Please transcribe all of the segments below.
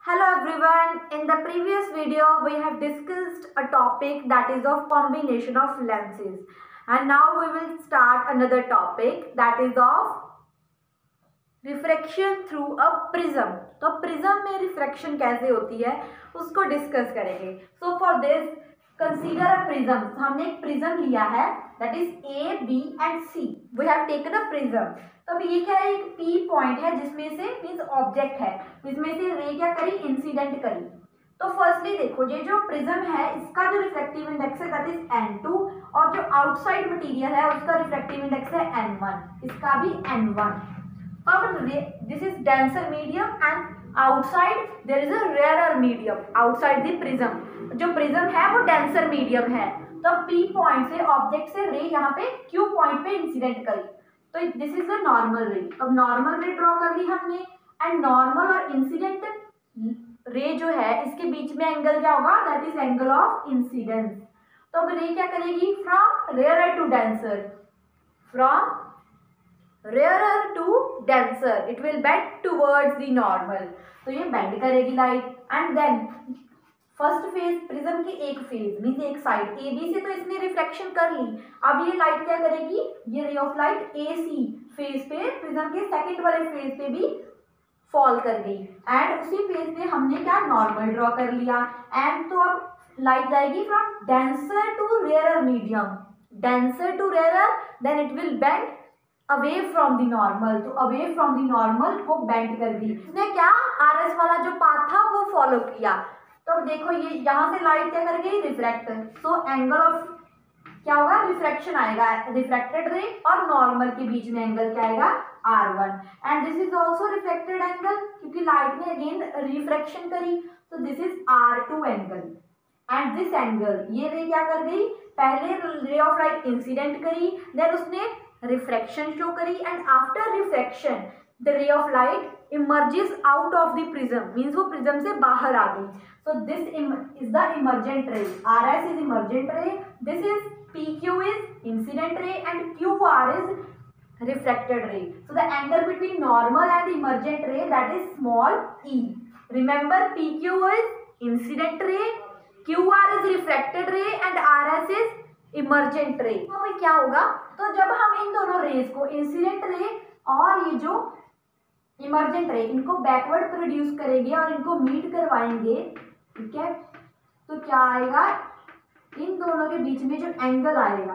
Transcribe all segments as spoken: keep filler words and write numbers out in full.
Hello everyone, in the previous video we have discussed a topic that is of combination of lenses, and now we will start another topic that is of refraction through a prism. तो prism में refraction कैसे होती है उसको discuss करेंगे. So for this consider a prism. हमने एक prism लिया है that is A, B and C. We have taken a prism. तो अब ये क्या है, एक P पॉइंट है जिसमें से मीन्स ऑब्जेक्ट है जिसमें से रे क्या करी, इंसिडेंट करी. तो फर्स्टली देखो, ये जो प्रिज्म है इसका जो रिफ्रैक्टिव इंडेक्स है दैट इज एन टू और जो आउटसाइड मटेरियल है उसका रिफ्रैक्टिव इंडेक्स है एन वन, इसका भी एन वन. अब this is denser medium and outside there is a rarer medium outside the prism. जो प्रिज्म है वो डेंसर मीडियम है. तो P पॉइंट से ऑब्जेक्ट से रे यहाँ पे Q पॉइंट पे इंसिडेंट करी. तो दिस इज द नॉर्मल रे. अब नॉर्मल रे ड्रॉ कर ली हमने एंड नॉर्मल और इंसिडेंट रे जो है इसके बीच में एंगल क्या होगा, that is angle of incidence. तो अब रे क्या करेगी, from rarer to denser, from rarer to denser it will bend towards the normal. तो ये बेंड करेगी light and then first face prism की एक फेज मीन्स एक साइड ए बी से तो इसने रिफ्लेक्शन कर ली. अब ये लाइट क्या करेगी, ये ray of light A C face पे प्रिज्म के सेकंड वाले फेज पे भी फॉल कर गई एंड उसी फेज पे हमने क्या नॉर्मल ड्रॉ कर लिया. एंड तो अब लाइट जाएगी from denser to rarer medium, denser to rarer, then it will bend away from the normal. तो अवे फ्रॉम द नॉर्मल को बेंड कर दी. इसने क्या आर एस वाला जो पाथ था वो फॉलो किया. तो अब देखो ये यहाँ से लाइट क्या कर गई, रिफ्रैक्ट. सो एंगल ऑफ क्या होगा, रिफ्रैक्शन आएगा, रिफ्रैक्टेड रे और नॉर्मल के बीच में एंगल क्या आएगा, R one. And this is also reflected angle क्योंकि लाइट ने अगेन रिफ्रैक्शन करी. तो this is R two angle and this angle, ये रे क्या कर गई, पहले रे ऑफ लाइट इंसिडेंट करी, देन उसने रिफ्रैक्शन शो करी and after refraction the ray of light emerges out of the prism, means वो prism से बाहर आ गई. So this is the emergent ray. R S is emergent ray. This is P Q is incident ray and Q R is refracted ray. So the angle between normal and emergent ray that is small e. Remember P Q is incident ray, Q R is refracted ray and R S is emergent ray. तो अभी क्या होगा, तो जब हम इन दोनों raise को incident ray और ये जो इमर्जेंट रे इनको बैकवर्ड प्रोड्यूस करेंगे और इनको मीट करवाएंगे, ठीक है, तो क्या आएगा, इन दोनों के बीच में जो एंगल आएगा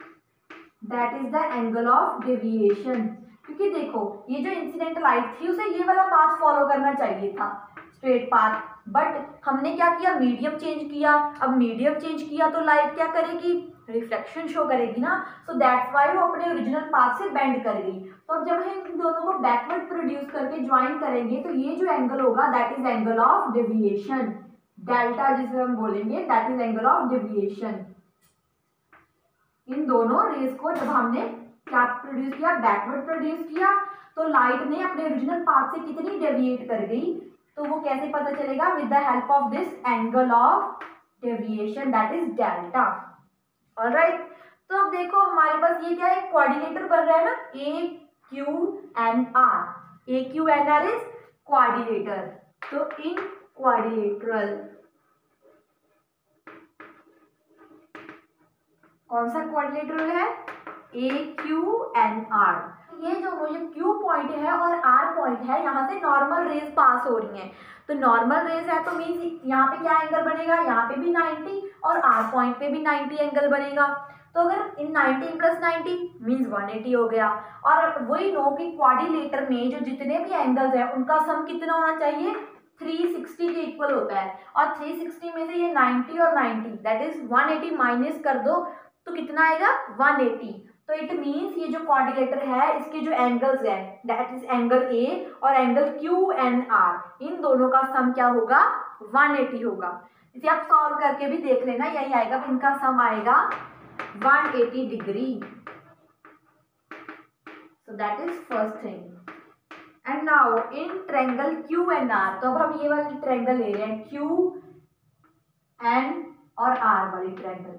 that is the angle of deviation. क्योंकि देखो ये जो इंसिडेंट लाइट थी उसे ये वाला पाथ फॉलो करना चाहिए था, स्ट्रेट पाथ, बट हमने क्या किया, मीडियम चेंज किया. अब मीडियम चेंज किया तो लाइट क्या करेगी, रिफ्लेक्शन शो करेगी ना. सो दैट्स वाई वो अपने ओरिजिनल पाथ से बेंड कर गई. तो अब जब हम इन दोनों को बैकवर्ड प्रोड्यूस करके ज्वाइन करेंगे तो ये जो एंगल होगा that is angle of deviation, delta जिसे हम बोलेंगे that is angle of deviation. इन दोनों रेस को जब हमने क्या प्रोड्यूस किया, बैकवर्ड प्रोड्यूस किया, तो लाइट ने अपने ओरिजिनल पाथ से कितनी डेविएट कर गई, तो वो कैसे पता चलेगा, with the help of this angle of deviation that is delta. Alright, तो अब देखो हमारे पास ये क्या है, कोऑर्डिनेटर बन रहा है ना, A Q N R. A Q N R is coordinator. तो इन कोऑर्डिनेटरल, कौन सा कोऑर्डिनेटर है, ए क्यू एन आर. ये जो मुझे Q पॉइंट है और R पॉइंट है यहाँ से नॉर्मल रेज पास हो रही हैं. तो नॉर्मल रेज है तो मीन्स यहाँ पे क्या एंगल बनेगा, यहाँ पे भी नाइंटी और R पॉइंट पे भी नाइंटी एंगल बनेगा. तो अगर इन ninety plus ninety means one eighty हो गया. और वही नो कि क्वाड्रिलेटर में जो जितने भी एंगल्स हैं उनका सम कितना होना चाहिए, थ्री सिक्सटी के इक्वल होता है. और थ्री सिक्सटी में से ये नाइंटी और ninety that is one eighty minus कर दो तो कितना आएगा, वन एटी. तो इट मीन्स ये जो कोऑर्डिनेटर है इसके जो एंगल्स हैं दैट इज एंगल ए और एंगल क्यू एन आर, इन दोनों का सम क्या होगा, वन एटी होगा. इसे आप सॉल्व करके भी देख लेना, यही आएगा, इनका सम आएगा one eighty degree. So that is first thing. And now in triangle Q N R, तो अब हम ये वाली ट्रायंगल ले रहे हैं, क्यू एन और आर वाली triangle.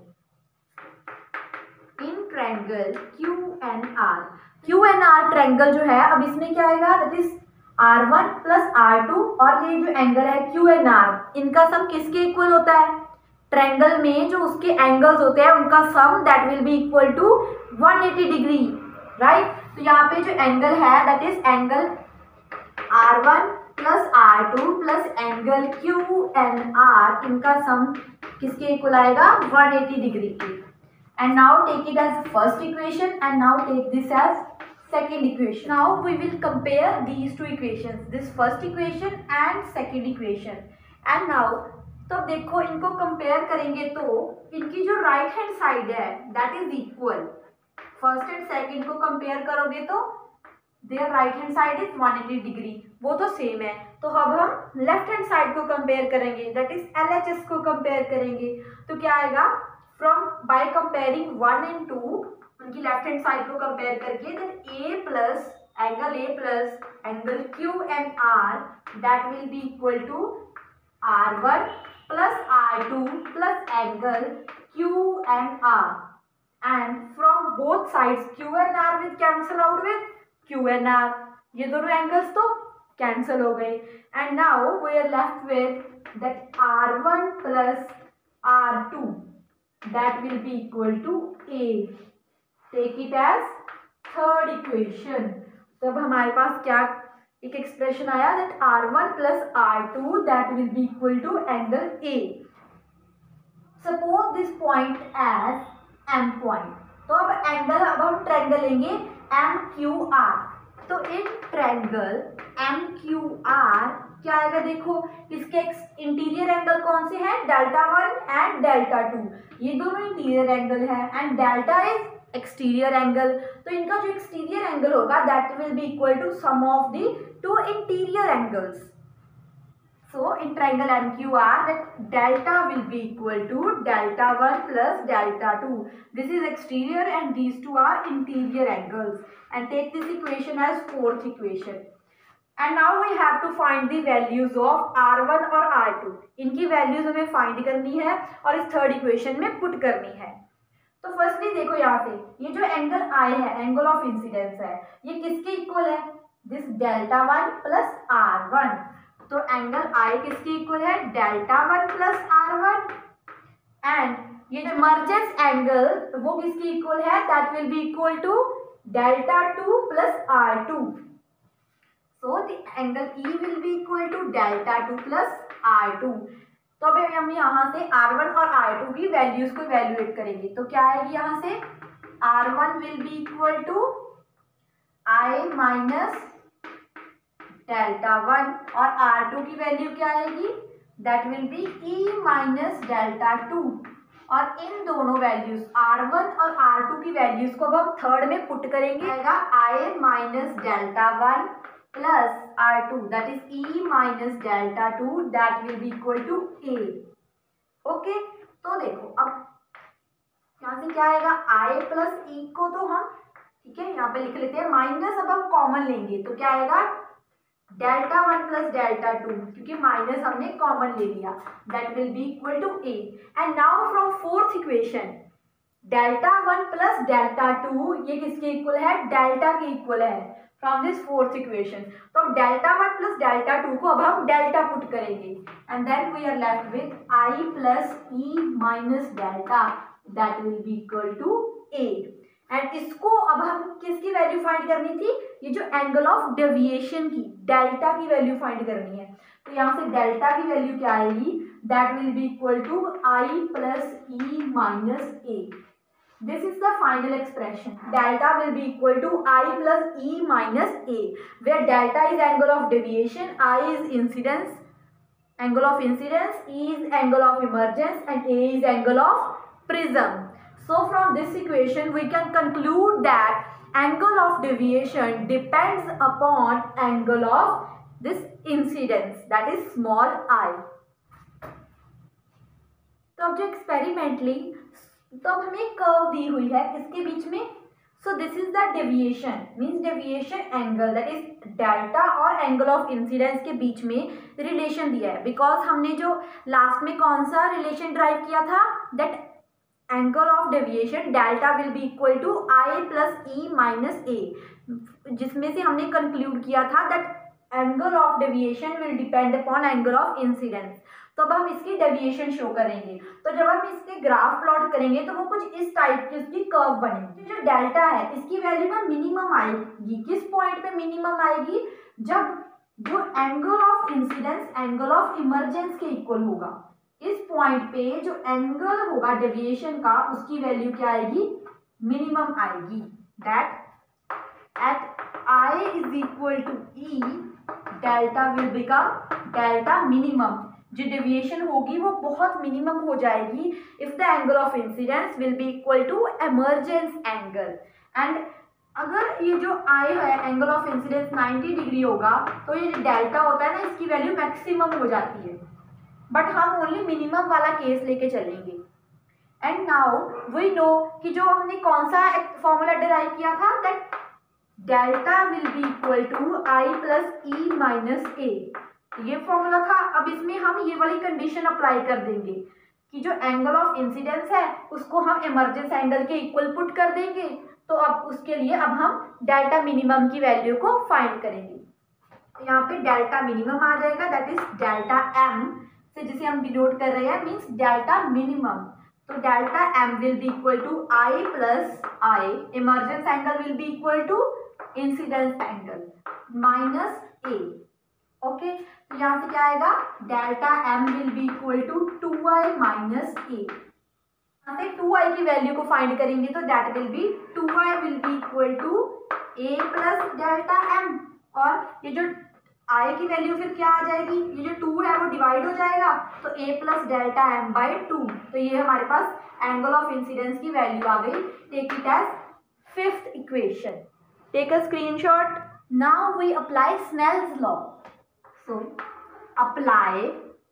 In triangle Q N R, Q N R triangle जो है अब इसमें क्या आएगा, that is R one plus R two और ये जो एंगल है क्यू एन आर, इनका सम किसके इक्वल होता है? ट्रायंगल में जो उसके एंगल्स होते हैं उनका sum that will be equal to one eighty degree, right. तो यहाँ पे जो एंगल है that is angle R one plus R two plus angle Q N R, इनका सम किसके इक्वल आएगा? वन एटी डिग्री की। And now take it as first equation and now take this as second equation. Now we will compare these two equations, this first equation and second equation. And now तो अब देखो इनको compare करेंगे तो इनकी जो right hand side है that is equal. First and second को कंपेयर करोगे तो there right hand side is one eighty degree, वो तो सेम है। तो अब हम लेफ्ट हैंड साइड को कंपेयर करेंगे that is L H S को कंपेयर करेंगे। तो क्या आएगा? From by comparing one and two, उनकी लेफ्ट हैंड साइड को कंपेयर करके then A plus angle A plus angle Q and R that will be equal to R one plus R two plus angle Q and R. And from both sides Q and R will cancel out with Q and R, ये दोनों angles तो cancel हो गए। And now we are left with that R one plus R two that will be equal to A. Take it as third equation. तो अब हमारे पास क्या एक एक्सप्रेशन आया that R one plus R two that will be equal to angle A. Suppose this point as M point. तो अब angle, अब हम ट्रायंगल लेंगे एम क्यू आर। तो in triangle M Q R क्या आएगा? देखो इसके इंटीरियर एंगल कौन से हैं? Delta one and delta two, ये दोनों इंटीरियर एंगल है and delta is exterior angle. तो इनका जो एक्सटीरियर एंगल होगा that will be equal to sum of the two interior angles. So in triangle M Q R that delta will be equal to delta one plus delta two. This is exterior and these two are interior angles. And take this equation as fourth equation. And now we have to find the values of R one और R two. इनकी values हमें find करनी है और इस third equation में put करनी है। तो फर्स्टली देखो यहाँ पे ये जो एंगल आई है, एंगल ऑफ इंसिडेंस है, ये किसके इक्वल है? This delta one plus R one. तो एंगल आई किसके इक्वल है? Delta one plus R one. And ये जो इमर्जेंस एंगल वो किसके इक्वल है? That will be equal to delta two plus R two. So the angle E will be equal to delta two plus R two. तो अभी हम यहाँ से आर वन और आर टू की वैल्यूज को इवैल्यूएट करेंगे। तो क्या आएगी यहाँ से? R one will be equal to I minus delta one और आर टू की वैल्यू क्या आएगी? That will be E minus delta two. और इन दोनों वैल्यूज आर वन और आर टू की वैल्यूज को अब हम थर्ड में पुट करेंगे। आएगा I minus delta one plus R two that is E minus delta two that will be equal to A। Okay, तो देखो अब यहाँ से क्या आएगा? I प्लस E को तो हम ठीक है यहाँ पे लिख लेते हैं, माइनस अब हम कॉमन लेंगे तो क्या आएगा? Delta one plus delta two, क्योंकि माइनस हमने कॉमन ले लिया, that will be equal to A। and now from fourth equation delta one plus delta two ये किसके इक्वल है? डेल्टा के इक्वल है फ्रॉम दिस फोर्थ इक्वेशन। तो अब delta one plus delta two को अब हम डेल्टा पुट करेंगे and then we are left with I plus E minus delta that will be equal to A. एंड इसको अब हम किसकी वैल्यू फाइंड करनी थी? ये जो एंगल ऑफ डेविएशन की डेल्टा की वैल्यू फाइंड करनी है। तो यहाँ से डेल्टा की वैल्यू क्या आएगी? That will be equal to I plus E minus A. This is the final expression. Delta will be equal to I plus E minus A, where delta is angle of deviation, I is incidence, angle of incidence, E is angle of emergence, and A is angle of prism. So from this equation, we can conclude that angle of deviation depends upon angle of this incidence, that is small I. तो अब जो experimentally तो अब हमें curve दी हुई है किसके बीच में? So this is the deviation, means deviation angle that is delta और एंगल ऑफ इंसिडेंस के बीच में रिलेशन दिया है। बिकॉज हमने जो लास्ट में कौन सा रिलेशन ड्राइव किया था? That angle of deviation delta will be equal to I plus E minus A, जिसमें से हमने कंक्लूड किया था that angle of deviation will depend upon angle of incidence. तो अब हम इसकी डेविएशन शो करेंगे। तो जब हम इसके ग्राफ प्लॉट करेंगे तो वो कुछ इस टाइप की उसकी कर्व बनेगी। जो डेल्टा है इसकी वैल्यू ना मिनिमम आएगी। किस पॉइंट पे मिनिमम आएगी? जब जो angle of incidence angle of emergence के इक्वल होगा। इस पॉइंट पे जो एंगल होगा डेविएशन का उसकी वैल्यू क्या आएगी? मिनिमम आएगी। That at I is equal to E, delta will become delta minimum. जो डेविएशन होगी वो बहुत मिनिमम हो जाएगी if the angle of incidence will be equal to emergence angle. And अगर ये जो I है angle of incidence ninety degree होगा तो ये जो डेल्टा होता है ना इसकी वैल्यू मैक्सिमम हो जाती है। बट हम ओनली मिनिमम वाला केस लेके चलेंगे। एंड नाउ वी नो कि जो हमने कौन सा फॉर्मूला डिराइव किया था, that delta will be equal to I plus E minus A. ये फॉर्मूला था। अब इसमें हम ये वाली कंडीशन अप्लाई कर देंगे कि जो एंगल ऑफ इंसिडेंस है उसको हम इमरजेंस एंगल के इक्वल पुट कर देंगे। तो अब उसके लिए अब हम डेल्टा मिनिमम की वैल्यू को फाइंड करेंगे। यहाँ पे डेल्टा मिनिमम आ जाएगा, दैट इज डेल्टा एम से जिसे हम डिनोट कर रहे हैं मीन्स डेल्टा मिनिमम। तो delta M will be equal to I plus I, emergence angle will be equal to incidence angle minus A. Okay, तो यहाँ से क्या आएगा? Delta M will be equal to two I minus A. यहाँ से to आई की value को find करेंगे तो that will be two I will be equal to A plus delta M. और ये जो आई की वैल्यू फिर क्या आ जाएगी? ये जो टू है वो डिवाइड हो जाएगा तो A plus delta M by two. तो ये हमारे पास एंगल ऑफ इंसिडेंस की वैल्यू आ गई। Take it as fifth equation. Take a screenshot. Now we apply Snell's law. So apply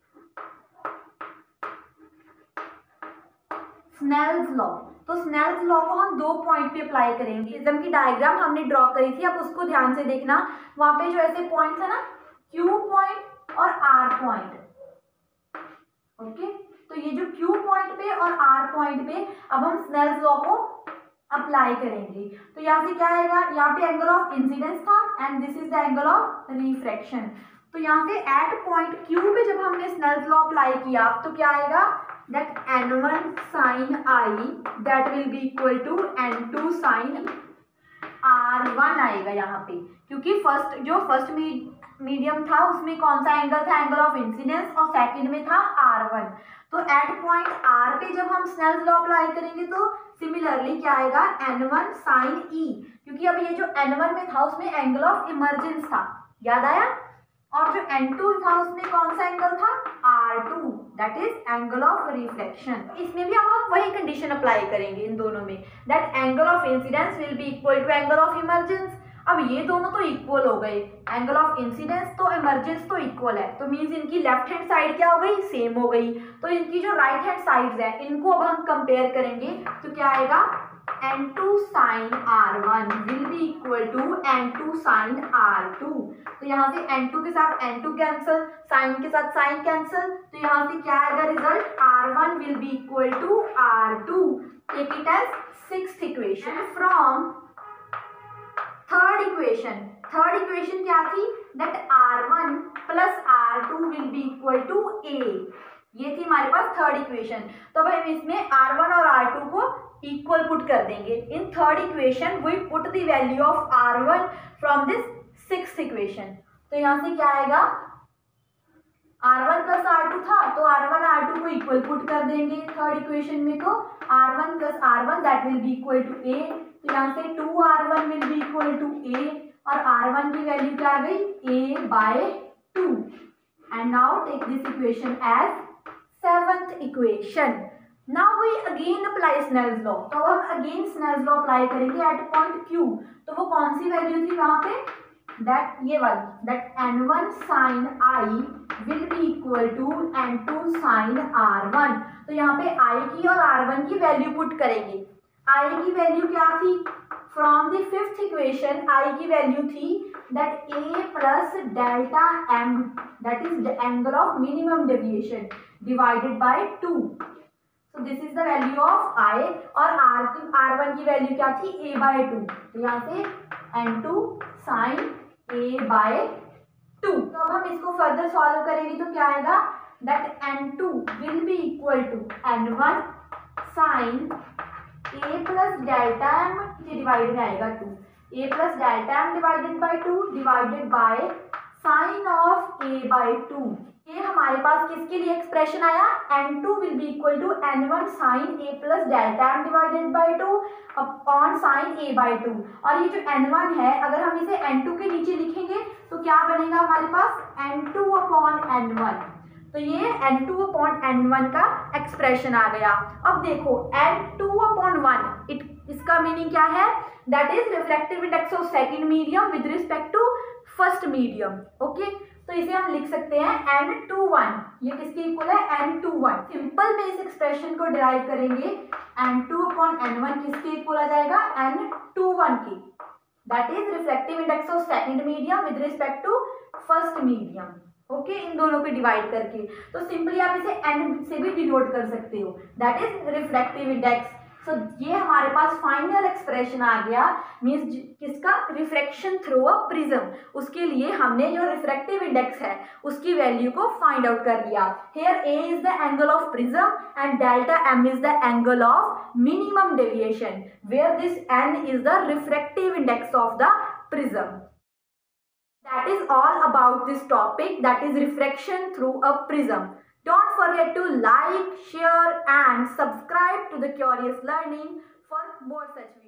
Snell's law. तो स्नेल्स लॉ को हम दो पॉइंट पे अप्लाई करेंगे। प्रिज्म की डायग्राम हमने ड्रॉ करी थी, अब उसको ध्यान से देखना। वहां पे जो ऐसे पॉइंट्स है ना, Q पॉइंट और R पॉइंट। ओके, तो ये जो Q पॉइंट पे और R पॉइंट पे अब हम स्नेल्स लॉ को अप्लाई करेंगे। तो यहाँ से क्या आएगा? यहाँ पे एंगल ऑफ इंसिडेंस था and this is the angle of refraction. तो यहाँ से एट पॉइंट Q पे जब हमने स्नेल्स लॉ अप्लाई किया तो क्या आएगा? that N one sin I that will be equal to N two sin R one आएगा यहाँ पे, क्योंकि फर्स्ट जो फर्स्ट मीडियम था उसमें कौन सा एंगल था? एंगल ऑफ इंसिडेंस, और सेकंड में था आर वन। तो एट पॉइंट R पे जब हम स्नेल्स लॉ अप्लाई करेंगे तो सिमिलरली क्या आएगा? एन वन sin E, क्योंकि अब ये जो एन वन में था उसमें एंगल ऑफ इमरजेंस था, याद आया? और जो एन टू था उसमें कौन सा एंगल था? R two, that is angle of reflection. इसमें भी अब हम वही कंडीशन अप्लाई करेंगे इन दोनों में, that angle of incidence will be equal to angle of emergence. अब ये दोनों तो इक्वल हो गए, एंगल ऑफ इंसिडेंस तो इमरजेंस तो इक्वल है, तो मीन्स इनकी लेफ्ट हैंड साइड क्या हो गई? सेम हो गई। तो इनकी जो राइट हैंड साइड्स है इनको अब हम कंपेयर करेंगे तो क्या आएगा? N two sin R one will be equal to N two sin R two. तो यहाँ से एन टू के साथ एन टू कैंसिल, sin के साथ sin कैंसिल, तो यहाँ से क्या आएगा result? R one will be equal to R two. Take it as sixth equation. From third equation, third equation क्या थी? That R one plus R two will be equal to A. ये थी हमारे पास थर्ड इक्वेशन। तो अब हम इसमें R one और आर टू को इक्वल पुट कर देंगे। In third equation we put the value of R one from this sixth equation. तो यहाँ से क्या आएगा? R one plus R two था तो आर वन आर टू को इक्वल पुट कर देंगे थर्ड इक्वेशन में। तो R one plus R one that will be equal to A. तो यहाँ से two R one will be equal to A, और आर वन की वैल्यू क्या आ गई? A by two. And now take this equation as seventh equation. Now we again apply Snell's law. तो हम अगेन स्नेल्स लॉ अप्लाई करेंगे at point Q। तो वो कौन सी वैल्यू थी वहां पे? दैट ये वाली, that N one sin I will be equal to N two sin R one. तो यहाँ पे I की और आर वन की वैल्यू पुट करेंगे। I की वैल्यू क्या थी? From the fifth equation I की वैल्यू थी that A plus delta M, that is the angle of minimum deviation divided by two. So this is the value of I, और R की R one की value क्या थी? A by two. तो यहाँ से N two sin A by two. तो अब हम इसको फर्दर सॉल्व करेंगे तो क्या आएगा, that N two will be equal to N one sine A plus delta M divide में आएगा two, A plus delta M divided by two divided by sine of A by two. ये हमारे पास किसके लिए एक्सप्रेशन आया, N two will be equal to N one sine A plus delta M divided by two upon sine A by two. और ये जो N one है अगर हम इसे एन टू के नीचे लिखेंगे तो क्या बनेगा हमारे पास N two upon N one. तो ये N two upon N one का एक्सप्रेशन आ गया। अब देखो N two upon one, it इसका मीनिंग क्या है, that is reflective index of second medium with respect to first medium. Okay, तो इसे हम लिख सकते हैं एन टू वन, ये किसके इक्वल है, एन टू वन। सिंपल में इस एक्सप्रेशन को डिराइव करेंगे, N two upon N one किसके इक्वल आ जाएगा, एन टू वन की, that is reflective index of second medium with respect to first medium. Okay, इन दोनों को डिवाइड करके तो सिंपली आप इसे एन से भी डिनोट कर सकते हो, that is reflective index. So ये हमारे पास फाइनल एक्सप्रेशन आ गया, मीन्स किसका, रिफ्रैक्शन थ्रू अ प्रिज्म। उसके लिए हमने जो रिफ्रैक्टिव इंडेक्स है उसकी वैल्यू को फाइंड आउट कर लिया। Here A is the angle of prism and delta M is the angle of minimum deviation, where this N is the refractive index of the prism. That is all about this topic, that is refraction through a prism. Don't forget to like, share and subscribe to the Curious Learning for more such